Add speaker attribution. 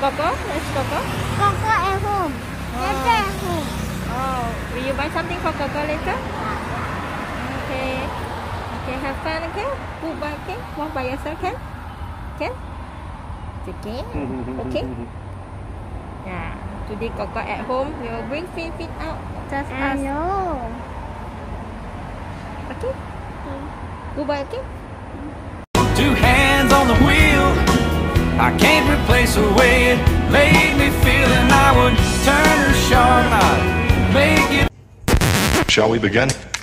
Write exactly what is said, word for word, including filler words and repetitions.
Speaker 1: Coco? Let's Coco.
Speaker 2: Coco at home. Later at home.
Speaker 1: Oh, will you buy something for Coco later? Okay. Okay, have fun, okay? Goodbye, okay? Walk by yourself, okay? Okay? Okay? Okay? Yeah. Today Coco at home. We will bring Fynn Fynn out. Just
Speaker 2: I
Speaker 1: us.
Speaker 2: know.
Speaker 1: Okay? Goodbye, okay?
Speaker 3: Two hands on the wheel, I can't replace the way it made me feel, and I would turn her sharp, I'd make it.
Speaker 4: Shall we begin?